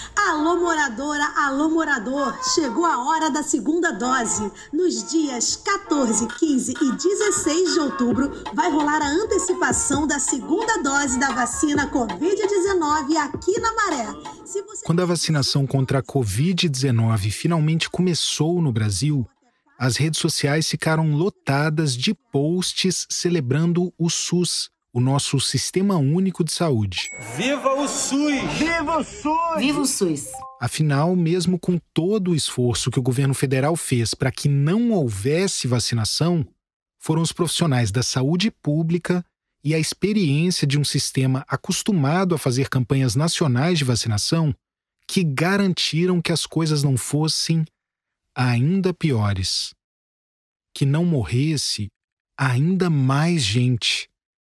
Alô, moradora, alô, morador, chegou a hora da segunda dose. Nos dias 14, 15 e 16 de outubro, vai rolar a antecipação da segunda dose da vacina Covid-19 aqui na Maré. Quando a vacinação contra a Covid-19 finalmente começou no Brasil, as redes sociais ficaram lotadas de posts celebrando o SUS, o nosso Sistema Único de Saúde. Viva o SUS! Viva o SUS! Viva o SUS! Afinal, mesmo com todo o esforço que o governo federal fez para que não houvesse vacinação, foram os profissionais da saúde pública e a experiência de um sistema acostumado a fazer campanhas nacionais de vacinação que garantiram que as coisas não fossem ainda piores. Que não morresse ainda mais gente.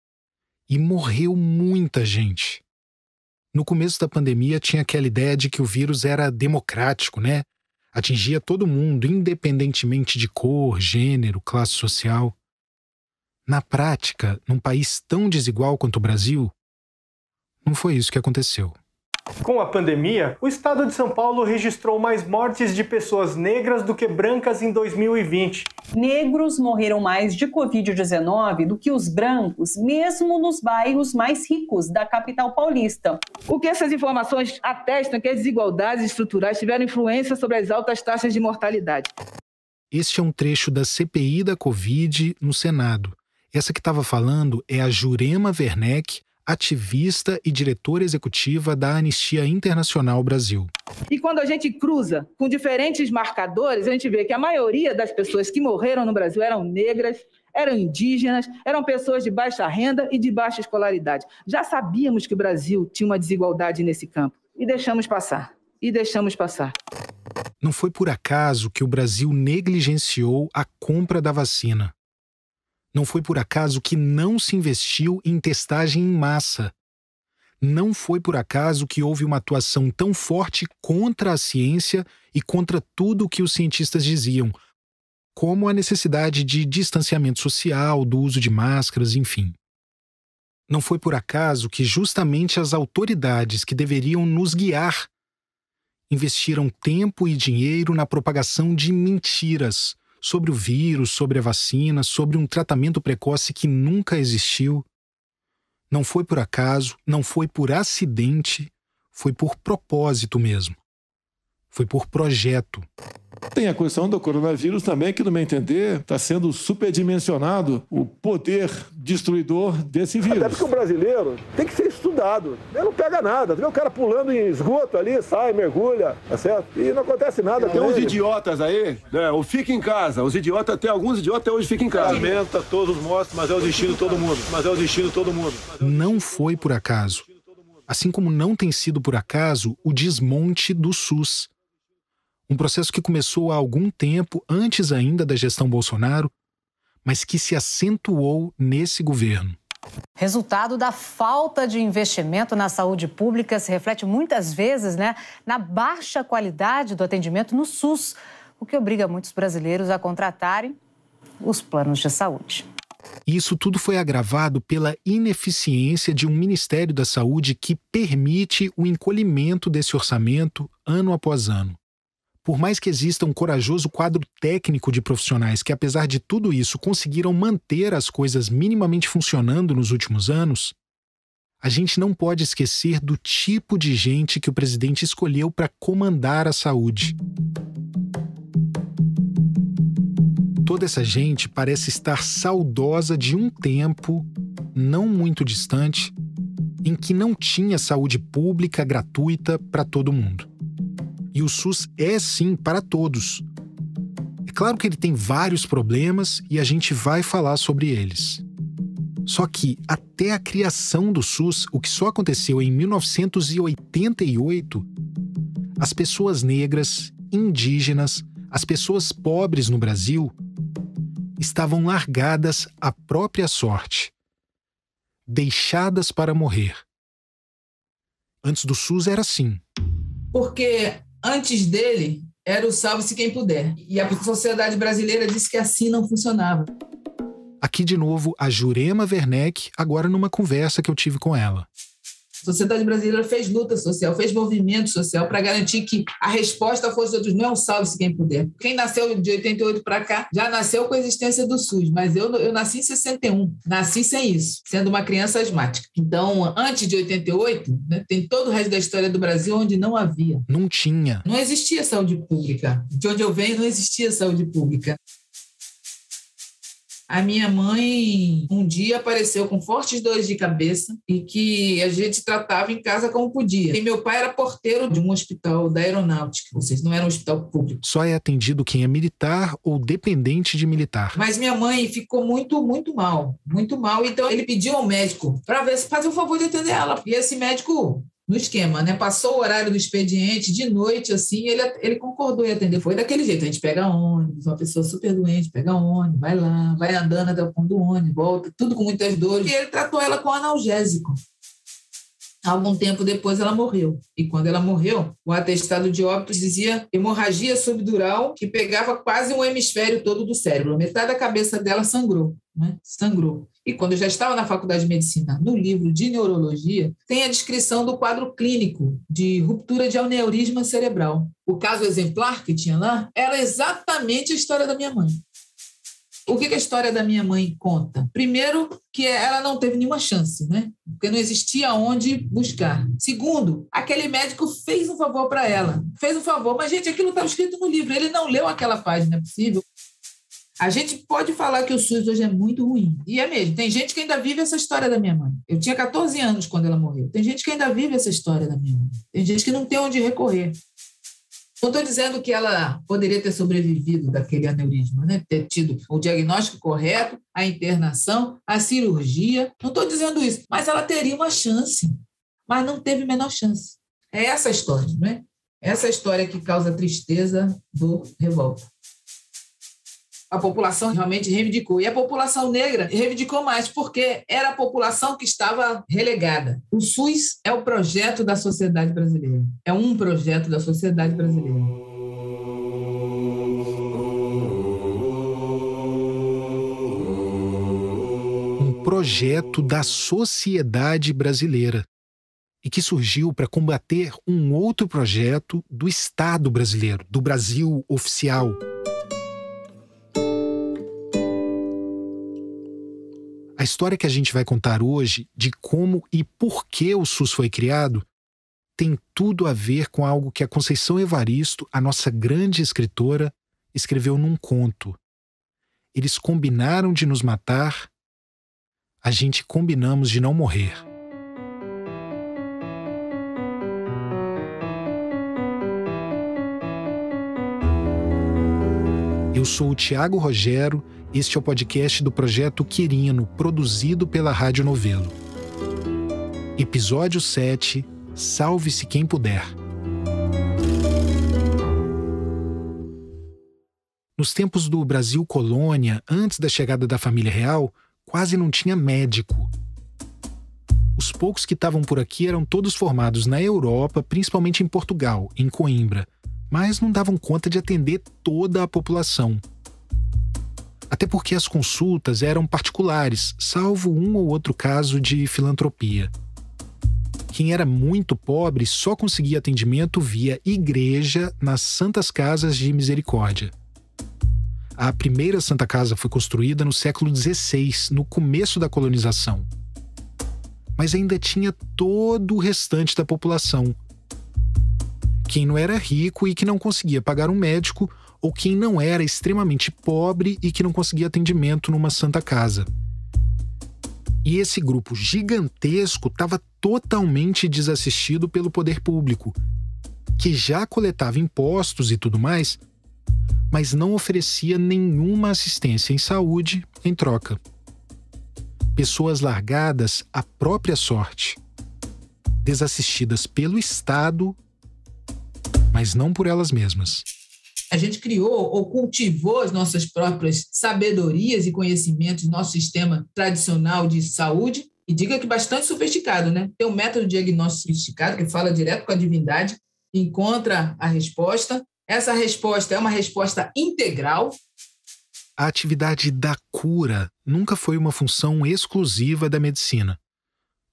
E morreu muita gente. No começo da pandemia tinha aquela ideia de que o vírus era democrático, né? Atingia todo mundo, independentemente de cor, gênero, classe social. Na prática, num país tão desigual quanto o Brasil, não foi isso que aconteceu. Com a pandemia, o estado de São Paulo registrou mais mortes de pessoas negras do que brancas em 2020. Negros morreram mais de Covid-19 do que os brancos, mesmo nos bairros mais ricos da capital paulista. O que essas informações atestam que as desigualdades estruturais tiveram influência sobre as altas taxas de mortalidade. Este é um trecho da CPI da Covid no Senado. Essa que estava falando é a Jurema Werneck, ativista e diretora executiva da Anistia Internacional Brasil. E quando a gente cruza com diferentes marcadores, a gente vê que a maioria das pessoas que morreram no Brasil eram negras, eram indígenas, eram pessoas de baixa renda e de baixa escolaridade. Já sabíamos que o Brasil tinha uma desigualdade nesse campo e deixamos passar. Não foi por acaso que o Brasil negligenciou a compra da vacina. Não foi por acaso que não se investiu em testagem em massa. Não foi por acaso que houve uma atuação tão forte contra a ciência e contra tudo o que os cientistas diziam, como a necessidade de distanciamento social, do uso de máscaras, enfim. Não foi por acaso que justamente as autoridades que deveriam nos guiar investiram tempo e dinheiro na propagação de mentiras sobre o vírus, sobre a vacina, sobre um tratamento precoce que nunca existiu. Não foi por acaso, não foi por acidente, foi por propósito mesmo. Foi por projeto. Tem a questão do coronavírus também, que, no meu entender, está sendo superdimensionado o poder destruidor desse vírus. Até porque o brasileiro tem que ser estudado. Ele não pega nada. Vê o cara pulando em esgoto ali, sai, mergulha, tá certo? E não acontece nada com ele. Tem uns ele. idiotas aí, né? O fica em casa. Os idiotas, até alguns idiotas até hoje ficam em casa. Lamenta todos mortos, mas é o destino de todo mundo. Não foi por acaso. Assim como não tem sido por acaso o desmonte do SUS. Um processo que começou há algum tempo, antes ainda da gestão Bolsonaro, mas que se acentuou nesse governo. Resultado da falta de investimento na saúde pública se reflete muitas vezes, na baixa qualidade do atendimento no SUS, o que obriga muitos brasileiros a contratarem os planos de saúde. E isso tudo foi agravado pela ineficiência de um Ministério da Saúde que permite o encolhimento desse orçamento ano após ano. Por mais que exista um corajoso quadro técnico de profissionais que, apesar de tudo isso, conseguiram manter as coisas minimamente funcionando nos últimos anos, a gente não pode esquecer do tipo de gente que o presidente escolheu para comandar a saúde. Toda essa gente parece estar saudosa de um tempo, não muito distante, em que não tinha saúde pública gratuita para todo mundo. E o SUS é, sim, para todos. É claro que ele tem vários problemas e a gente vai falar sobre eles. Só que, até a criação do SUS, o que só aconteceu em 1988, as pessoas negras, indígenas, as pessoas pobres no Brasil estavam largadas à própria sorte, deixadas para morrer. Antes do SUS era assim. Porque antes dele era o salve-se quem puder. E a sociedade brasileira disse que assim não funcionava. Aqui de novo a Jurema Werneck, agora numa conversa que eu tive com ela. A sociedade brasileira fez luta social, fez movimento social para garantir que a resposta fosse outros. Não é um salve-se quem puder. Quem nasceu de 88 para cá já nasceu com a existência do SUS, mas eu nasci em 61, nasci sem isso, sendo uma criança asmática. Então, antes de 88, né, tem todo o resto da história do Brasil onde não havia. Não tinha. Não existia saúde pública. De onde eu venho, não existia saúde pública. A minha mãe, um dia, apareceu com fortes dores de cabeça e que a gente tratava em casa como podia. E meu pai era porteiro de um hospital da aeronáutica, ou seja, não era um hospital público. Só é atendido quem é militar ou dependente de militar. Mas minha mãe ficou muito mal. Então ele pediu ao médico para ver se fazia o favor de atender ela. E esse médico, no esquema, né? Passou o horário do expediente, de noite, assim, ele concordou em atender. Foi daquele jeito, a gente pega ônibus, uma pessoa super doente, pega ônibus, vai lá, vai andando até o fundo do ônibus, volta, tudo com muitas dores. E ele tratou ela com analgésico. Algum tempo depois ela morreu. E quando ela morreu, o atestado de óbito dizia hemorragia subdural que pegava quase um hemisfério todo do cérebro. Metade da cabeça dela sangrou, né? Sangrou. E quando eu já estava na faculdade de medicina, no livro de neurologia, tem a descrição do quadro clínico de ruptura de aneurisma cerebral. O caso exemplar que tinha lá era exatamente a história da minha mãe. O que a história da minha mãe conta? Primeiro, que ela não teve nenhuma chance, né? Porque não existia onde buscar. Segundo, aquele médico fez um favor para ela. Fez um favor, mas, gente, aquilo estava escrito no livro. Ele não leu aquela página, é possível? A gente pode falar que o SUS hoje é muito ruim. E é mesmo. Tem gente que ainda vive essa história da minha mãe. Eu tinha 14 anos quando ela morreu. Tem gente que ainda vive essa história da minha mãe. Tem gente que não tem onde recorrer. Não estou dizendo que ela poderia ter sobrevivido daquele aneurisma, né? Ter tido o diagnóstico correto, a internação, a cirurgia. Não estou dizendo isso. Mas ela teria uma chance. Mas não teve a menor chance. É essa a história, não é? Essa é a história que causa tristeza, dor, revolta. A população realmente reivindicou. E a população negra reivindicou mais, porque era a população que estava relegada. O SUS é o projeto da sociedade brasileira. É um projeto da sociedade brasileira. Um projeto da sociedade brasileira. E que surgiu para combater um outro projeto do Estado brasileiro, do Brasil oficial. A história que a gente vai contar hoje, de como e por que o SUS foi criado, tem tudo a ver com algo que a Conceição Evaristo, a nossa grande escritora, escreveu num conto. Eles combinaram de nos matar, a gente combinamos de não morrer. Eu sou o Tiago Rogero. Este é o podcast do Projeto Quirino, produzido pela Rádio Novelo. Episódio 7, Salve-se Quem Puder. Nos tempos do Brasil colônia, antes da chegada da família real, quase não tinha médico. Os poucos que estavam por aqui eram todos formados na Europa, principalmente em Portugal, em Coimbra, mas não davam conta de atender toda a população. Até porque as consultas eram particulares, salvo um ou outro caso de filantropia. Quem era muito pobre só conseguia atendimento via igreja nas Santas Casas de Misericórdia. A primeira Santa Casa foi construída no século XVI, no começo da colonização. Mas ainda tinha todo o restante da população. Quem não era rico e que não conseguia pagar um médico, ou quem não era extremamente pobre e que não conseguia atendimento numa Santa Casa. E esse grupo gigantesco estava totalmente desassistido pelo poder público, que já coletava impostos e tudo mais, mas não oferecia nenhuma assistência em saúde em troca. Pessoas largadas à própria sorte, desassistidas pelo Estado, mas não por elas mesmas. A gente criou ou cultivou as nossas próprias sabedorias e conhecimentos do nosso sistema tradicional de saúde, e diga que bastante sofisticado, né? Tem um método de diagnóstico sofisticado que fala direto com a divindade, encontra a resposta. Essa resposta é uma resposta integral. A atividade da cura nunca foi uma função exclusiva da medicina.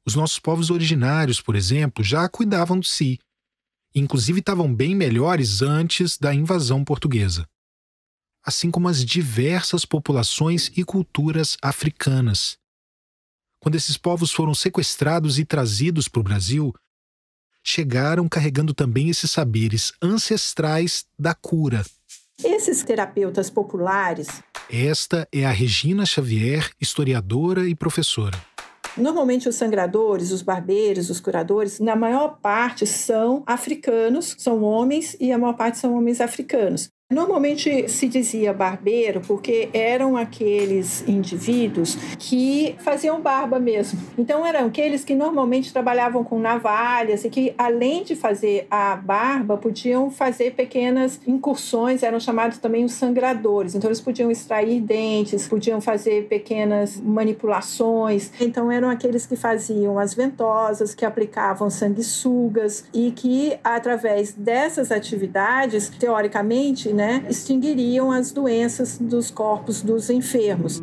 Os nossos povos originários, por exemplo, já cuidavam de si. Inclusive estavam bem melhores antes da invasão portuguesa. Assim como as diversas populações e culturas africanas. Quando esses povos foram sequestrados e trazidos para o Brasil, chegaram carregando também esses saberes ancestrais da cura. Esses terapeutas populares... Esta é a Regina Xavier, historiadora e professora. Normalmente os sangradores, os barbeiros, os curadores, na maior parte são africanos, são homens e a maior parte são homens africanos. Normalmente se dizia barbeiro porque eram aqueles indivíduos que faziam barba mesmo. Então eram aqueles que normalmente trabalhavam com navalhas e que, além de fazer a barba, podiam fazer pequenas incursões, eram chamados também os sangradores. Então eles podiam extrair dentes, podiam fazer pequenas manipulações. Então eram aqueles que faziam as ventosas, que aplicavam sanguessugas e que, através dessas atividades, teoricamente, extinguiriam as doenças dos corpos dos enfermos.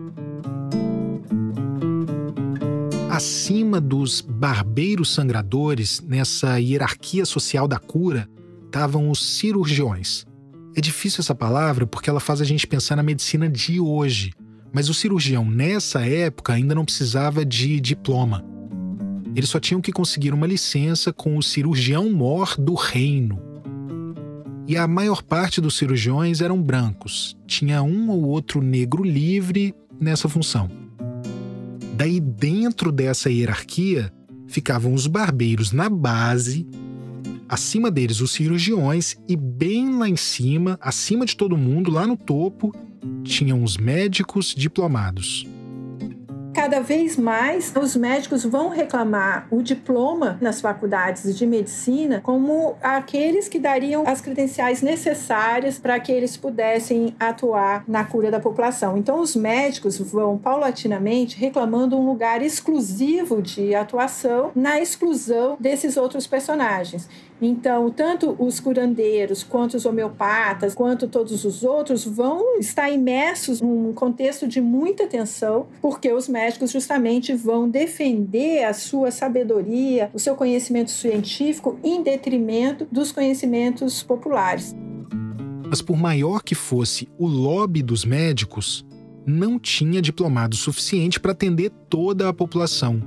Acima dos barbeiros sangradores, nessa hierarquia social da cura, estavam os cirurgiões. É difícil essa palavra porque ela faz a gente pensar na medicina de hoje, mas o cirurgião nessa época ainda não precisava de diploma. Eles só tinham que conseguir uma licença com o cirurgião-mor do reino. E a maior parte dos cirurgiões eram brancos. Tinha um ou outro negro livre nessa função. Daí, dentro dessa hierarquia, ficavam os barbeiros na base, acima deles os cirurgiões e bem lá em cima, acima de todo mundo, lá no topo, tinham os médicos diplomados. Cada vez mais, os médicos vão reclamar o diploma nas faculdades de medicina como aqueles que dariam as credenciais necessárias para que eles pudessem atuar na cura da população. Então, os médicos vão paulatinamente reclamando um lugar exclusivo de atuação na exclusão desses outros personagens. Então, tanto os curandeiros, quanto os homeopatas, quanto todos os outros vão estar imersos num contexto de muita tensão, porque os médicos justamente vão defender a sua sabedoria, o seu conhecimento científico em detrimento dos conhecimentos populares. Mas por maior que fosse o lobby dos médicos, não tinha diplomado suficiente para atender toda a população.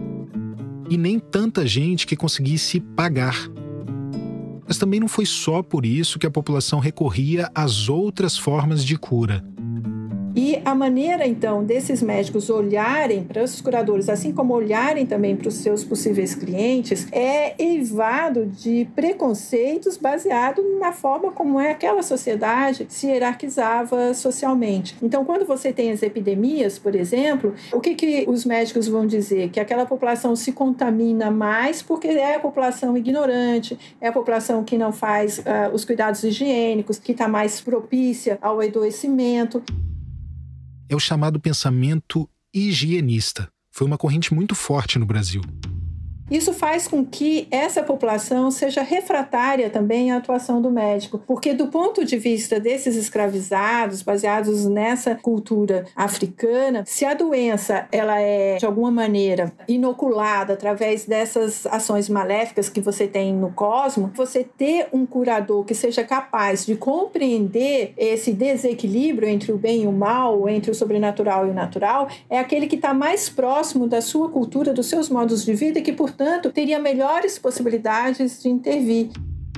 E nem tanta gente que conseguisse pagar. Mas também não foi só por isso que a população recorria às outras formas de cura. E a maneira, então, desses médicos olharem para os curadores, assim como olharem também para os seus possíveis clientes, é eivado de preconceitos baseado na forma como aquela sociedade se hierarquizava socialmente. Então, quando você tem as epidemias, por exemplo, o que os médicos vão dizer? Que aquela população se contamina mais porque é a população ignorante, é a população que não faz os cuidados higiênicos, que está mais propícia ao adoecimento. É o chamado pensamento higienista. Foi uma corrente muito forte no Brasil. Isso faz com que essa população seja refratária também à atuação do médico, porque do ponto de vista desses escravizados, baseados nessa cultura africana, se a doença ela é de alguma maneira inoculada através dessas ações maléficas que você tem no cosmos, você ter um curador que seja capaz de compreender esse desequilíbrio entre o bem e o mal, entre o sobrenatural e o natural, é aquele que está mais próximo da sua cultura, dos seus modos de vida e que, portanto, teria melhores possibilidades de intervir.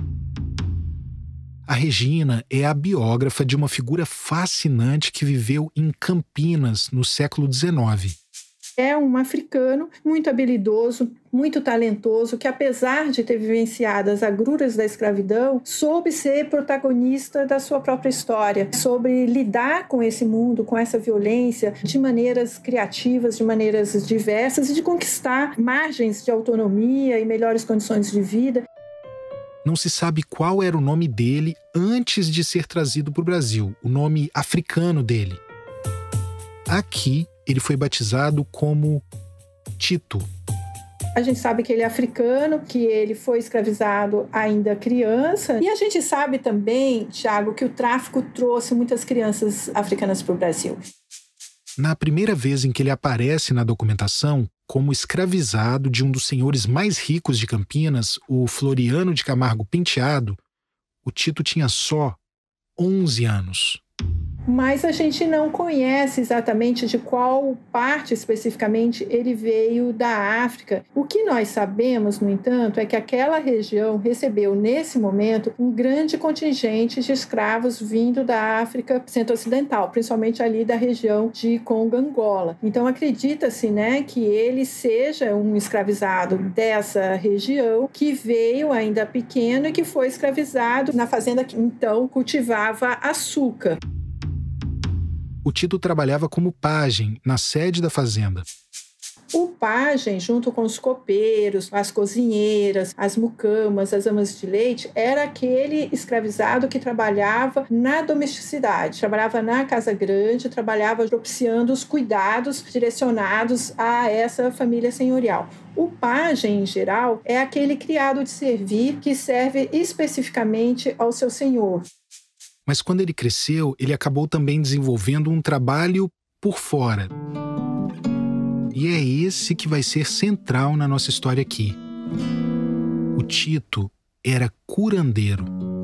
A Regina é a biógrafa de uma figura fascinante que viveu em Campinas no século XIX. É um africano muito habilidoso, muito talentoso, que apesar de ter vivenciado as agruras da escravidão, soube ser protagonista da sua própria história, soube lidar com esse mundo, com essa violência, de maneiras criativas, de maneiras diversas e de conquistar margens de autonomia e melhores condições de vida. Não se sabe qual era o nome dele antes de ser trazido para o Brasil, o nome africano dele. Aqui, ele foi batizado como Tito. A gente sabe que ele é africano, que ele foi escravizado ainda criança. E a gente sabe também, Tiago, que o tráfico trouxe muitas crianças africanas para o Brasil. Na primeira vez em que ele aparece na documentação, como escravizado de um dos senhores mais ricos de Campinas, o Floriano de Camargo Penteado, o Tito tinha só 11 anos. Mas a gente não conhece exatamente de qual parte especificamente ele veio da África. O que nós sabemos, no entanto, é que aquela região recebeu, nesse momento, um grande contingente de escravos vindo da África centro-ocidental, principalmente ali da região de Congo-Angola. Então, acredita-se, né, que ele seja um escravizado dessa região que veio ainda pequeno e que foi escravizado na fazenda que, então, cultivava açúcar. O Tito trabalhava como pajem na sede da fazenda. O pajem, junto com os copeiros, as cozinheiras, as mucamas, as amas de leite, era aquele escravizado que trabalhava na domesticidade, trabalhava na casa grande, trabalhava propiciando os cuidados direcionados a essa família senhorial. O pajem, em geral, é aquele criado de servir que serve especificamente ao seu senhor. Mas quando ele cresceu, ele acabou também desenvolvendo um trabalho por fora. E é esse que vai ser central na nossa história aqui. O Tito era curandeiro.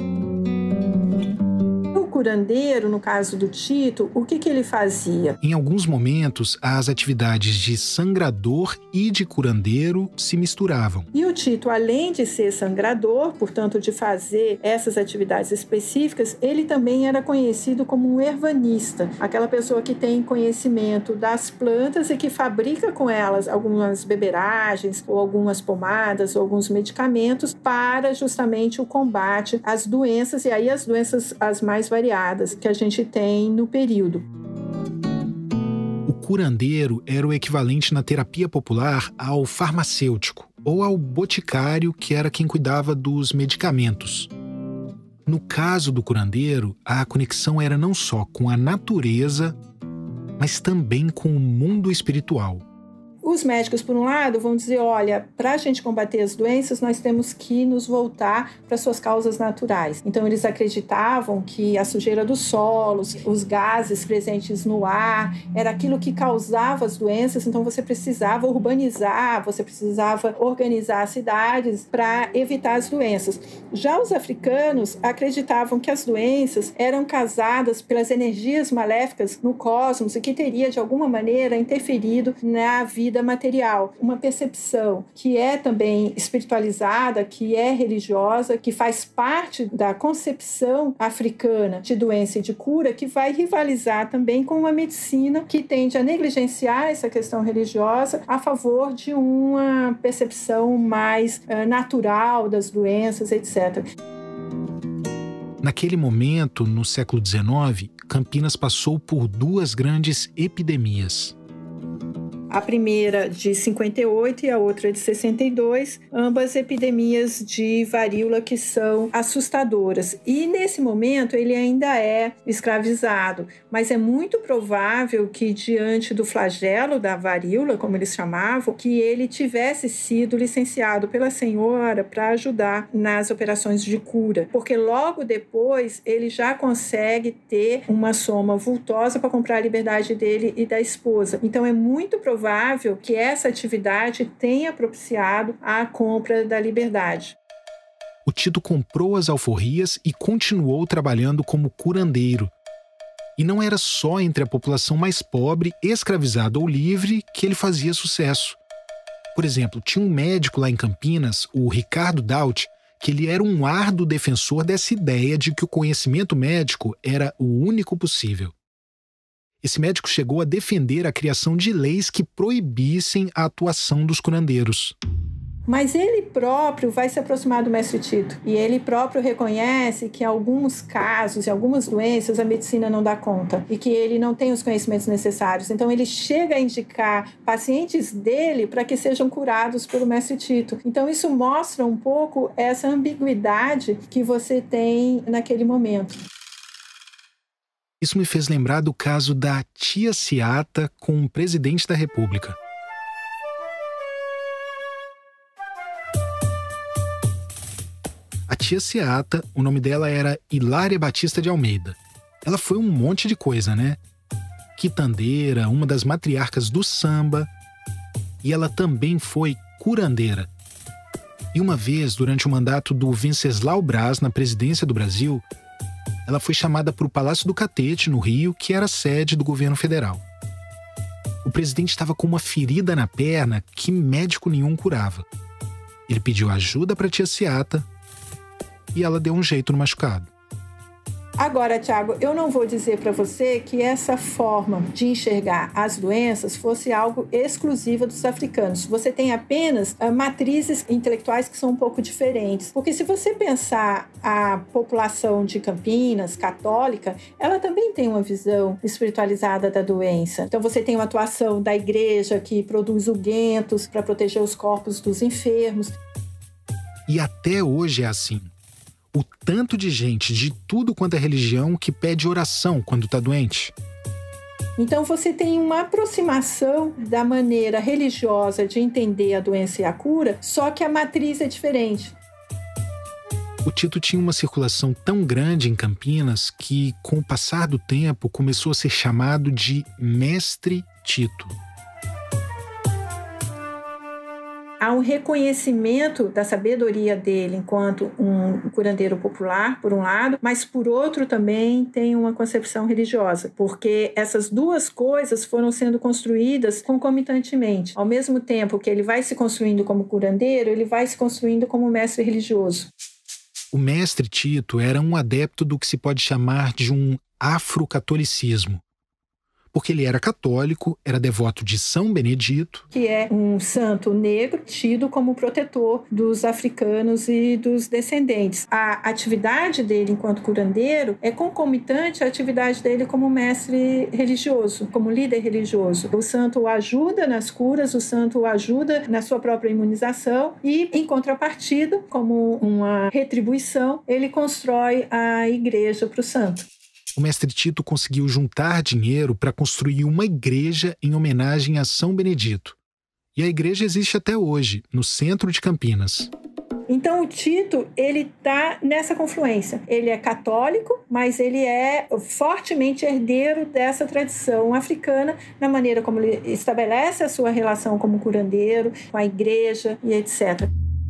O curandeiro, no caso do Tito, o que ele fazia? Em alguns momentos, as atividades de sangrador e de curandeiro se misturavam. E o Tito, além de ser sangrador, portanto, de fazer essas atividades específicas, ele também era conhecido como um ervanista, aquela pessoa que tem conhecimento das plantas e que fabrica com elas algumas beberagens ou algumas pomadas ou alguns medicamentos para justamente o combate às doenças, e aí as doenças as mais variadas que a gente tem no período. O curandeiro era o equivalente na terapia popular ao farmacêutico ou ao boticário, que era quem cuidava dos medicamentos. No caso do curandeiro, a conexão era não só com a natureza, mas também com o mundo espiritual. Os médicos, por um lado, vão dizer, olha, para a gente combater as doenças, nós temos que nos voltar para suas causas naturais. Então, eles acreditavam que a sujeira dos solos, os gases presentes no ar, era aquilo que causava as doenças, então você precisava urbanizar, você precisava organizar cidades para evitar as doenças. Já os africanos acreditavam que as doenças eram causadas pelas energias maléficas no cosmos e que teria, de alguma maneira, interferido na vida material. Uma percepção que é também espiritualizada, que é religiosa, que faz parte da concepção africana de doença e de cura, que vai rivalizar também com uma medicina que tende a negligenciar essa questão religiosa a favor de uma percepção mais natural das doenças, etc. Naquele momento, no século XIX, Campinas passou por duas grandes epidemias. A primeira de 58 e a outra de 62, ambas epidemias de varíola que são assustadoras. E nesse momento ele ainda é escravizado, mas é muito provável que diante do flagelo da varíola, como eles chamavam, que ele tivesse sido licenciado pela senhora para ajudar nas operações de cura, porque logo depois ele já consegue ter uma soma vultosa para comprar a liberdade dele e da esposa. Então é muito provável que essa atividade tenha propiciado a compra da liberdade. O Tito comprou as alforrias e continuou trabalhando como curandeiro. E não era só entre a população mais pobre, escravizada ou livre, que ele fazia sucesso. Por exemplo, tinha um médico lá em Campinas, o Ricardo Daut, que ele era um árduo defensor dessa ideia de que o conhecimento médico era o único possível. Esse médico chegou a defender a criação de leis que proibissem a atuação dos curandeiros. Mas ele próprio vai se aproximar do mestre Tito. E ele próprio reconhece que em alguns casos, em algumas doenças, a medicina não dá conta. E que ele não tem os conhecimentos necessários. Então ele chega a indicar pacientes dele para que sejam curados pelo mestre Tito. Então isso mostra um pouco essa ambiguidade que você tem naquele momento. Isso me fez lembrar do caso da tia Seata com o presidente da República. A tia Seata, o nome dela era Hilária Batista de Almeida. Ela foi um monte de coisa, né? Quitandeira, uma das matriarcas do samba. e ela também foi curandeira. E uma vez, durante o mandato do Venceslau Braz na presidência do Brasil, ela foi chamada para o Palácio do Catete, no Rio, que era a sede do governo federal. O presidente estava com uma ferida na perna que médico nenhum curava. Ele pediu ajuda para a tia Seata e ela deu um jeito no machucado. Agora, Tiago, eu não vou dizer para você que essa forma de enxergar as doenças fosse algo exclusivo dos africanos. Você tem apenas matrizes intelectuais que são um pouco diferentes. Porque se você pensar a população de Campinas, católica, ela também tem uma visão espiritualizada da doença. Então você tem uma atuação da igreja que produz ungüentos para proteger os corpos dos enfermos. E até hoje é assim. O tanto de gente de tudo quanto é religião que pede oração quando está doente. Então você tem uma aproximação da maneira religiosa de entender a doença e a cura, só que a matriz é diferente. O Tito tinha uma circulação tão grande em Campinas que, com o passar do tempo, começou a ser chamado de Mestre Tito. Há um reconhecimento da sabedoria dele enquanto um curandeiro popular, por um lado, mas por outro também tem uma concepção religiosa, porque essas duas coisas foram sendo construídas concomitantemente. Ao mesmo tempo que ele vai se construindo como curandeiro, ele vai se construindo como mestre religioso. O mestre Tito era um adepto do que se pode chamar de um afrocatolicismo. Porque ele era católico, era devoto de São Benedito, que é um santo negro tido como protetor dos africanos e dos descendentes. A atividade dele enquanto curandeiro é concomitante à atividade dele como mestre religioso, como líder religioso. O santo o ajuda nas curas, o santo o ajuda na sua própria imunização e, em contrapartida, como uma retribuição, ele constrói a igreja para o santo. O mestre Tito conseguiu juntar dinheiro para construir uma igreja em homenagem a São Benedito. E a igreja existe até hoje, no centro de Campinas. Então o Tito, ele está nessa confluência. Ele é católico, mas ele é fortemente herdeiro dessa tradição africana, na maneira como ele estabelece a sua relação como curandeiro, com a igreja e etc.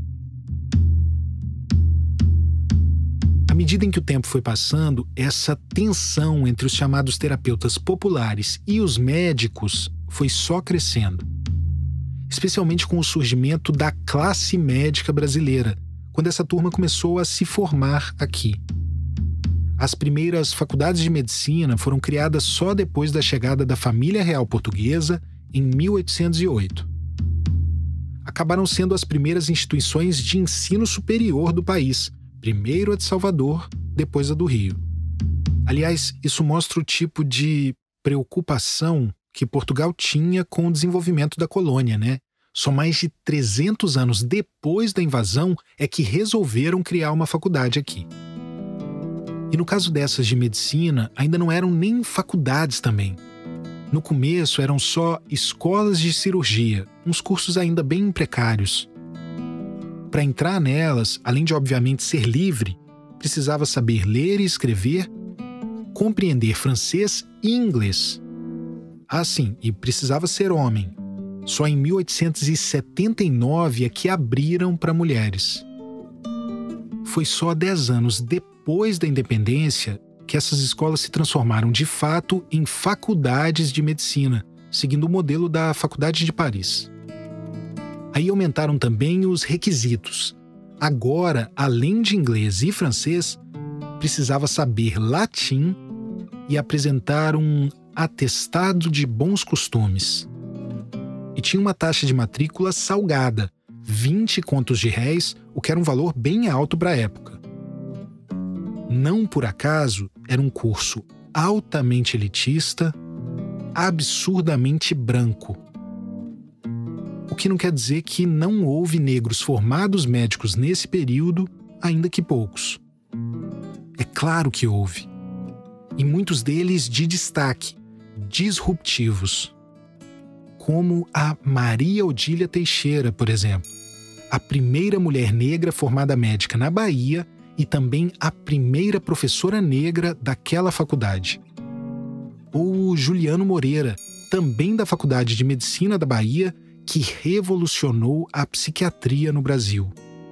À medida em que o tempo foi passando, essa tensão entre os chamados terapeutas populares e os médicos foi só crescendo. Especialmente com o surgimento da classe médica brasileira, quando essa turma começou a se formar aqui. As primeiras faculdades de medicina foram criadas só depois da chegada da família real portuguesa em 1808. Acabaram sendo as primeiras instituições de ensino superior do país, primeiro a de Salvador, depois a do Rio. Aliás, isso mostra o tipo de preocupação que Portugal tinha com o desenvolvimento da colônia, né? Só mais de 300 anos depois da invasão é que resolveram criar uma faculdade aqui. E no caso dessas de medicina, ainda não eram nem faculdades também. No começo eram só escolas de cirurgia, uns cursos ainda bem precários. Para entrar nelas, além de obviamente ser livre, precisava saber ler e escrever, compreender francês e inglês. Ah, sim, e precisava ser homem. Só em 1879 é que abriram para mulheres. Foi só 10 anos depois da independência que essas escolas se transformaram de fato em faculdades de medicina, seguindo o modelo da Faculdade de Paris. Aí aumentaram também os requisitos. Agora, além de inglês e francês, precisava saber latim e apresentar um atestado de bons costumes. E tinha uma taxa de matrícula salgada, 20 contos de réis, o que era um valor bem alto para a época. Não por acaso, era um curso altamente elitista, absurdamente branco. O que não quer dizer que não houve negros formados médicos nesse período, ainda que poucos. É claro que houve. E muitos deles de destaque, disruptivos. Como a Maria Odília Teixeira, por exemplo, a primeira mulher negra formada médica na Bahia e também a primeira professora negra daquela faculdade. Ou o Juliano Moreira, também da Faculdade de Medicina da Bahia, que revolucionou a psiquiatria no Brasil.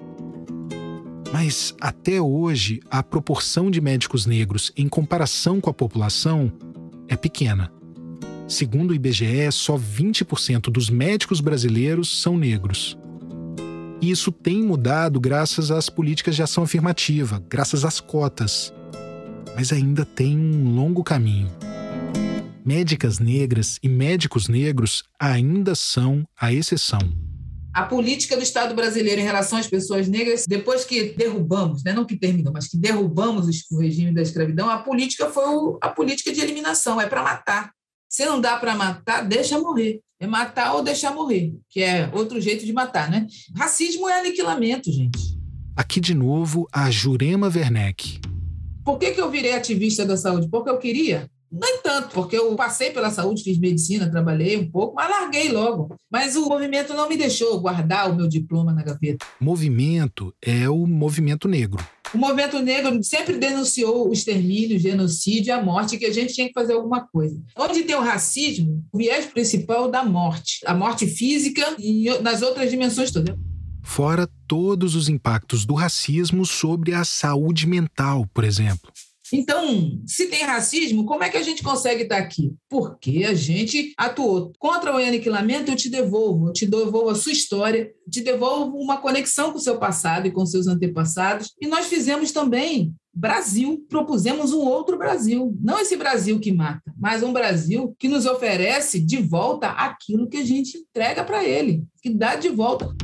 Mas, até hoje, a proporção de médicos negros em comparação com a população é pequena. Segundo o IBGE, só 20% dos médicos brasileiros são negros. E isso tem mudado graças às políticas de ação afirmativa, graças às cotas. Mas ainda tem um longo caminho. Médicas negras e médicos negros ainda são a exceção. A política do Estado brasileiro em relação às pessoas negras, depois que derrubamos, não que terminou, mas que derrubamos o regime da escravidão, a política foi a política de eliminação, é para matar. Se não dá para matar, deixa morrer. É matar ou deixar morrer, que é outro jeito de matar, né? Racismo é aniquilamento, gente. Aqui de novo a Jurema Werneck. Por que eu virei ativista da saúde? Porque eu queria? Nem tanto, porque eu passei pela saúde, fiz medicina, trabalhei um pouco, mas larguei logo. Mas o movimento não me deixou guardar o meu diploma na gaveta. Movimento é o movimento negro. O movimento negro sempre denunciou o extermínio, o genocídio e a morte, que a gente tinha que fazer alguma coisa. Onde tem o racismo, o viés principal da morte. A morte física e nas outras dimensões todas. Fora todos os impactos do racismo sobre a saúde mental, por exemplo. Então, se tem racismo, como é que a gente consegue estar aqui? Porque a gente atuou contra o aniquilamento. Eu te devolvo a sua história, te devolvo uma conexão com o seu passado e com seus antepassados. E nós fizemos também Brasil, propusemos um outro Brasil. Não esse Brasil que mata, mas um Brasil que nos oferece de volta aquilo que a gente entrega para ele, que dá de volta.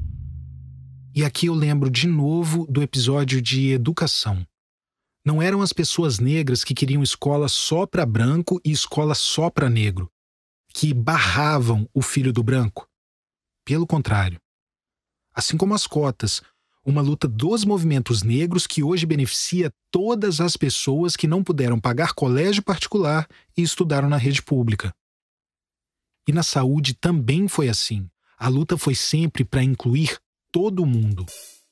E aqui eu lembro de novo do episódio de educação. Não eram as pessoas negras que queriam escola só para branco e escola só para negro, que barravam o filho do branco. Pelo contrário. Assim como as cotas, uma luta dos movimentos negros que hoje beneficia todas as pessoas que não puderam pagar colégio particular e estudaram na rede pública. E na saúde também foi assim. A luta foi sempre para incluir todo mundo.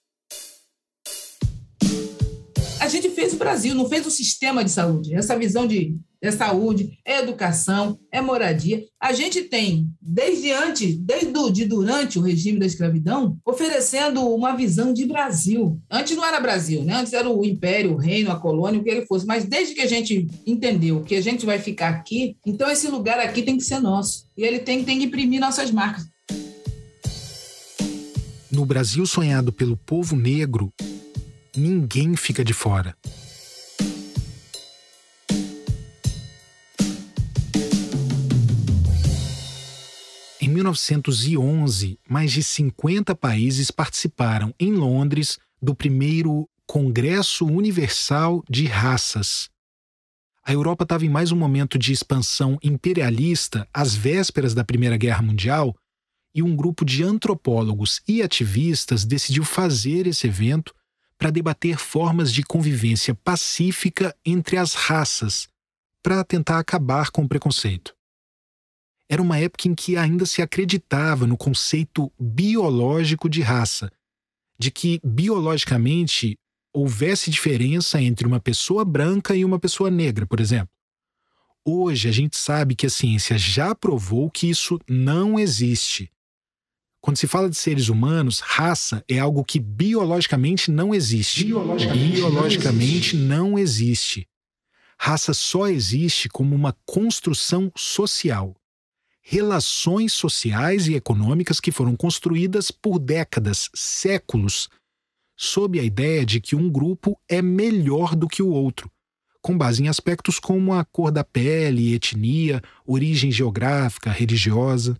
A gente fez o Brasil, não fez o sistema de saúde. Essa visão de saúde, é educação, é moradia. A gente tem, durante o regime da escravidão, oferecendo uma visão de Brasil. Antes não era Brasil, né? Antes era o império, o reino, a colônia, o que ele fosse. Mas desde que a gente entendeu que a gente vai ficar aqui, então esse lugar aqui tem que ser nosso. E ele tem que imprimir nossas marcas. No Brasil sonhado pelo povo negro, ninguém fica de fora. Em 1911, mais de 50 países participaram em Londres do primeiro Congresso Universal de Raças. A Europa estava em mais um momento de expansão imperialista às vésperas da Primeira Guerra Mundial, e um grupo de antropólogos e ativistas decidiu fazer esse evento para debater formas de convivência pacífica entre as raças, para tentar acabar com o preconceito. Era uma época em que ainda se acreditava no conceito biológico de raça, de que biologicamente houvesse diferença entre uma pessoa branca e uma pessoa negra, por exemplo. Hoje a gente sabe que a ciência já provou que isso não existe. Quando se fala de seres humanos, raça é algo que biologicamente não existe. Biologicamente não existe. Raça só existe como uma construção social. Relações sociais e econômicas que foram construídas por décadas, séculos, sob a ideia de que um grupo é melhor do que o outro, com base em aspectos como a cor da pele, etnia, origem geográfica, religiosa.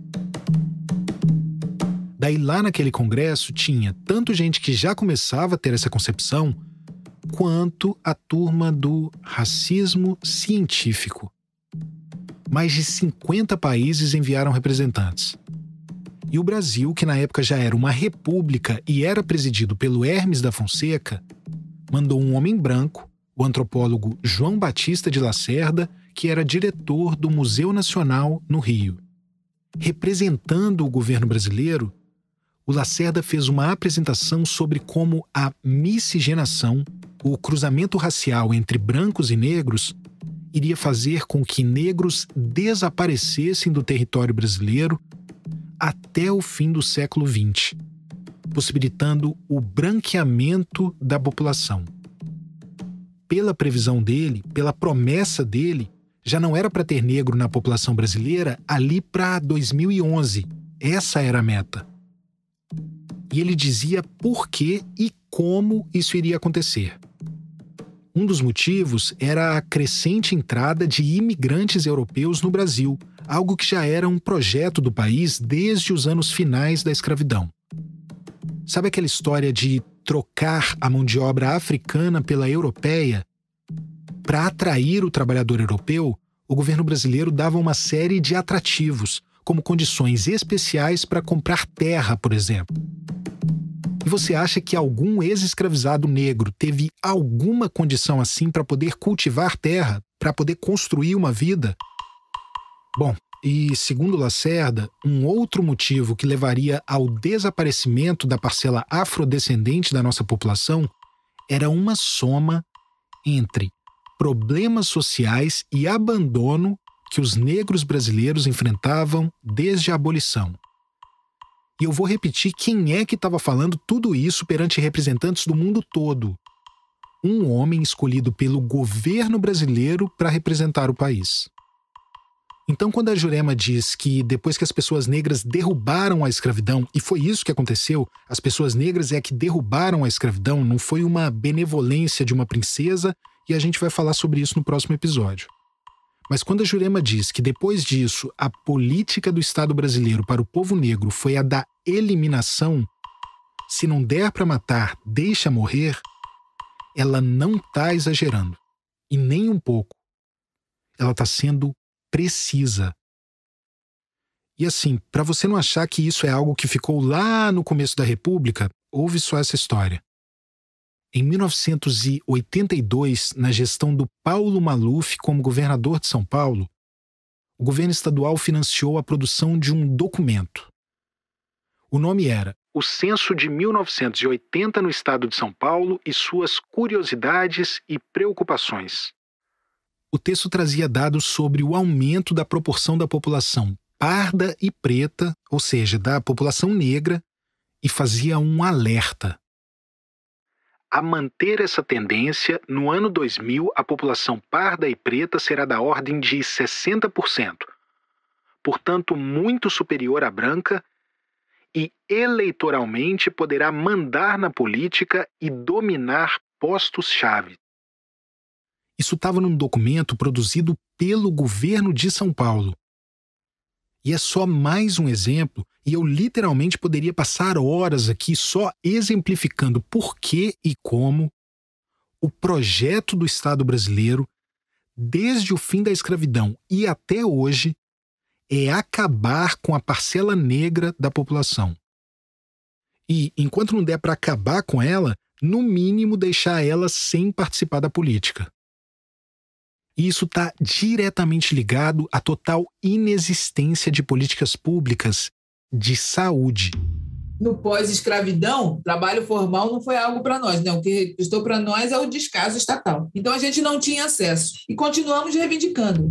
Daí lá naquele congresso tinha tanto gente que já começava a ter essa concepção, quanto a turma do racismo científico. Mais de 50 países enviaram representantes. E o Brasil, que na época já era uma república e era presidido pelo Hermes da Fonseca, mandou um homem branco, o antropólogo João Batista de Lacerda, que era diretor do Museu Nacional no Rio. Representando o governo brasileiro, o Lacerda fez uma apresentação sobre como a miscigenação, o cruzamento racial entre brancos e negros, iria fazer com que negros desaparecessem do território brasileiro, até o fim do século XX, possibilitando o branqueamento da população. Pela previsão dele, pela promessa dele, já não era para ter negro na população brasileira ali para 2011. Essa era a meta. E ele dizia por que e como isso iria acontecer. Um dos motivos era a crescente entrada de imigrantes europeus no Brasil, algo que já era um projeto do país desde os anos finais da escravidão. Sabe aquela história de trocar a mão de obra africana pela europeia? Para atrair o trabalhador europeu, o governo brasileiro dava uma série de atrativos, como condições especiais para comprar terra, por exemplo. E você acha que algum ex-escravizado negro teve alguma condição assim para poder cultivar terra, para poder construir uma vida? Bom, e segundo Lacerda, um outro motivo que levaria ao desaparecimento da parcela afrodescendente da nossa população era uma soma entre problemas sociais e abandono que os negros brasileiros enfrentavam desde a abolição. E eu vou repetir quem é que estava falando tudo isso perante representantes do mundo todo. Um homem escolhido pelo governo brasileiro para representar o país. Então, quando a Jurema diz que depois que as pessoas negras derrubaram a escravidão, e foi isso que aconteceu, as pessoas negras é que derrubaram a escravidão, não foi uma benevolência de uma princesa, e a gente vai falar sobre isso no próximo episódio. Mas quando a Jurema diz que depois disso a política do Estado brasileiro para o povo negro foi a da eliminação, se não der para matar, deixa morrer, ela não está exagerando. E nem um pouco. Ela está sendo precisa. E assim, para você não achar que isso é algo que ficou lá no começo da República, ouve só essa história. Em 1982, na gestão do Paulo Maluf como governador de São Paulo, o governo estadual financiou a produção de um documento. O nome era O Censo de 1980 no Estado de São Paulo e suas curiosidades e preocupações. O texto trazia dados sobre o aumento da proporção da população parda e preta, ou seja, da população negra, e fazia um alerta. A manter essa tendência, no ano 2000, a população parda e preta será da ordem de 60%, portanto muito superior à branca, e eleitoralmente poderá mandar na política e dominar postos-chave. Isso estava num documento produzido pelo governo de São Paulo. E é só mais um exemplo, e eu literalmente poderia passar horas aqui só exemplificando por que e como o projeto do Estado brasileiro, desde o fim da escravidão e até hoje, é acabar com a parcela negra da população. E, enquanto não der para acabar com ela, no mínimo deixar ela sem participar da política. E isso está diretamente ligado à total inexistência de políticas públicas de saúde. No pós-escravidão, trabalho formal não foi algo para nós, né? O que restou para nós é o descaso estatal. Então a gente não tinha acesso e continuamos reivindicando.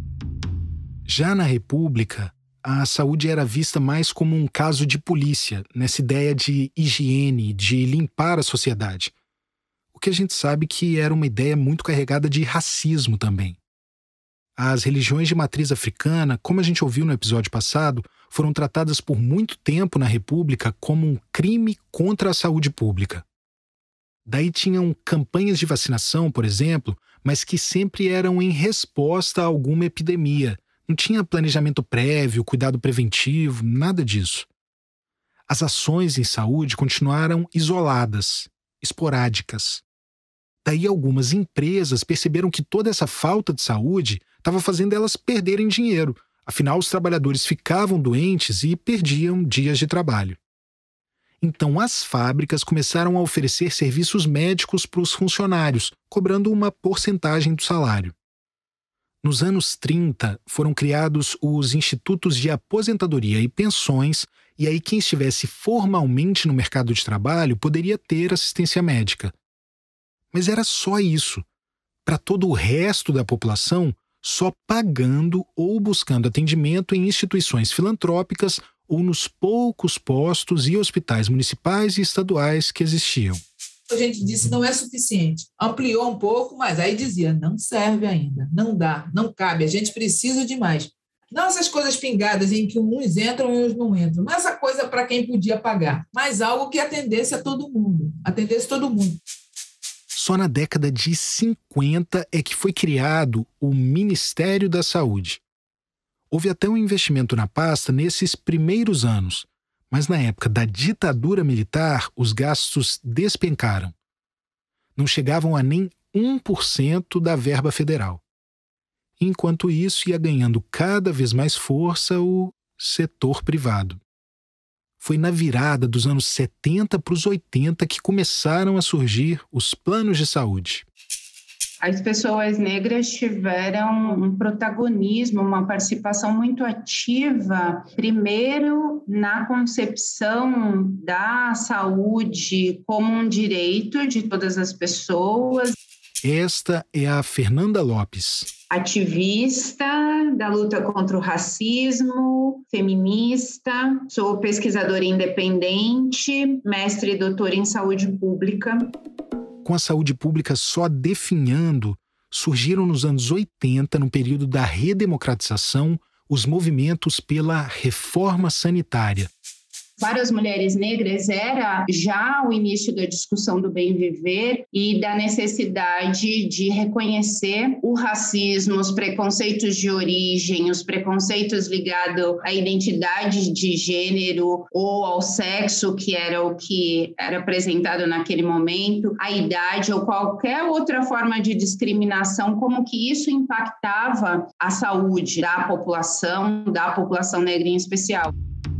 Já na República, a saúde era vista mais como um caso de polícia, nessa ideia de higiene, de limpar a sociedade. O que a gente sabe que era uma ideia muito carregada de racismo também. As religiões de matriz africana, como a gente ouviu no episódio passado, foram tratadas por muito tempo na República como um crime contra a saúde pública. Daí tinham campanhas de vacinação, por exemplo, mas que sempre eram em resposta a alguma epidemia. Não tinha planejamento prévio, cuidado preventivo, nada disso. As ações em saúde continuaram isoladas, esporádicas. Daí algumas empresas perceberam que toda essa falta de saúde estava fazendo elas perderem dinheiro. Afinal, os trabalhadores ficavam doentes e perdiam dias de trabalho. Então, as fábricas começaram a oferecer serviços médicos para os funcionários, cobrando uma porcentagem do salário. Nos anos 30, foram criados os Institutos de Aposentadoria e Pensões, e aí quem estivesse formalmente no mercado de trabalho poderia ter assistência médica. Mas era só isso. Para todo o resto da população, só pagando ou buscando atendimento em instituições filantrópicas ou nos poucos postos e hospitais municipais e estaduais que existiam. A gente disse não é suficiente. Ampliou um pouco, mas aí dizia, não serve ainda, não dá, não cabe, a gente precisa de mais. Não essas coisas pingadas em que uns entram e uns não entram. Não essa coisa para quem podia pagar, mas algo que atendesse a todo mundo, atendesse todo mundo. Só na década de 50 é que foi criado o Ministério da Saúde. Houve até um investimento na pasta nesses primeiros anos, mas na época da ditadura militar, os gastos despencaram. Não chegavam a nem 1% da verba federal. Enquanto isso, ia ganhando cada vez mais força o setor privado. Foi na virada dos anos 70 para os 80 que começaram a surgir os planos de saúde. As pessoas negras tiveram um protagonismo, uma participação muito ativa, primeiro na concepção da saúde como um direito de todas as pessoas. Esta é a Fernanda Lopes. Ativista da luta contra o racismo, feminista, sou pesquisadora independente, mestre e doutora em saúde pública. Com a saúde pública só definhando, surgiram nos anos 80, no período da redemocratização, os movimentos pela reforma sanitária. Para as mulheres negras era já o início da discussão do bem viver e da necessidade de reconhecer o racismo, os preconceitos de origem, os preconceitos ligados à identidade de gênero ou ao sexo, que era o que era apresentado naquele momento, a idade ou qualquer outra forma de discriminação, como que isso impactava a saúde da população negra em especial.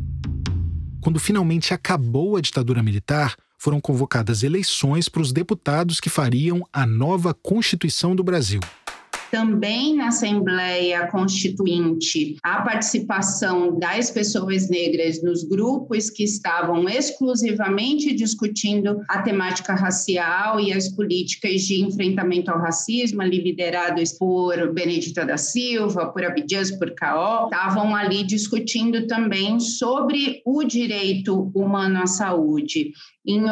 Quando finalmente acabou a ditadura militar, foram convocadas eleições para os deputados que fariam a nova Constituição do Brasil. Também na Assembleia Constituinte, a participação das pessoas negras nos grupos que estavam exclusivamente discutindo a temática racial e as políticas de enfrentamento ao racismo, ali liderados por Benedita da Silva, por Abdias Purcaó, estavam ali discutindo também sobre o direito humano à saúde. Em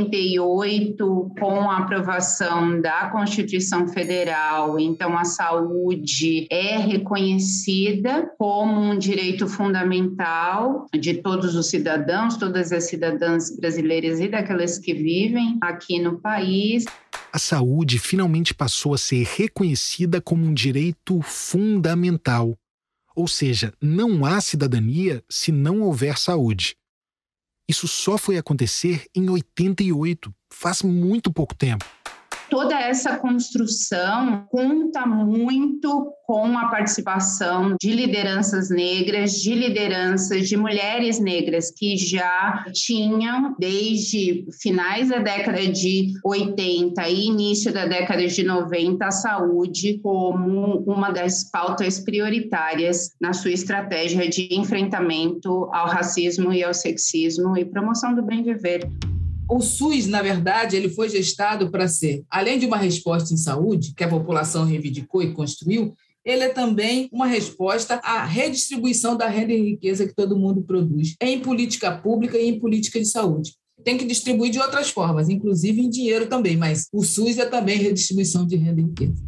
88, com a aprovação da Constituição Federal, então a saúde é reconhecida como um direito fundamental de todos os cidadãos, todas as cidadãs brasileiras e daquelas que vivem aqui no país. A saúde finalmente passou a ser reconhecida como um direito fundamental. Ou seja, não há cidadania se não houver saúde. Isso só foi acontecer em 88, faz muito pouco tempo. Toda essa construção conta muito com a participação de lideranças negras, de lideranças de mulheres negras que já tinham, desde finais da década de 80 e início da década de 90, a saúde como uma das pautas prioritárias na sua estratégia de enfrentamento ao racismo e ao sexismo e promoção do bem viver. O SUS, na verdade, ele foi gestado para ser, além de uma resposta em saúde, que a população reivindicou e construiu, ele é também uma resposta à redistribuição da renda e riqueza que todo mundo produz, em política pública e em política de saúde. Tem que distribuir de outras formas, inclusive em dinheiro também, mas o SUS é também redistribuição de renda e riqueza.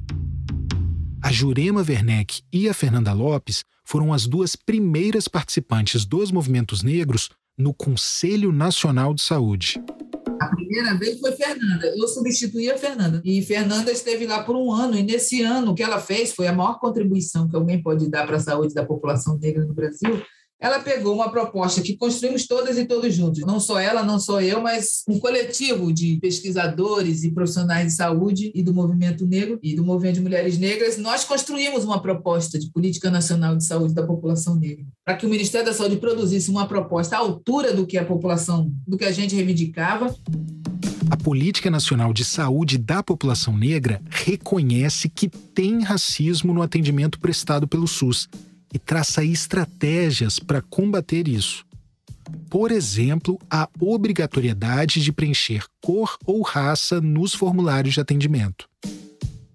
A Jurema Werneck e a Fernanda Lopes foram as duas primeiras participantes dos movimentos negros no Conselho Nacional de Saúde. A primeira vez foi Fernanda, eu substituí a Fernanda. E Fernanda esteve lá por um ano, e nesse ano o que ela fez foi a maior contribuição que alguém pode dar para a saúde da população negra no Brasil. Ela pegou uma proposta que construímos todas e todos juntos, não só ela, não só eu, mas um coletivo de pesquisadores e profissionais de saúde e do movimento negro e do movimento de mulheres negras. Nós construímos uma proposta de política nacional de saúde da população negra, para que o Ministério da Saúde produzisse uma proposta à altura do que a população, do que a gente reivindicava. A Política Nacional de Saúde da População Negra reconhece que tem racismo no atendimento prestado pelo SUS e traça estratégias para combater isso. Por exemplo, a obrigatoriedade de preencher cor ou raça nos formulários de atendimento.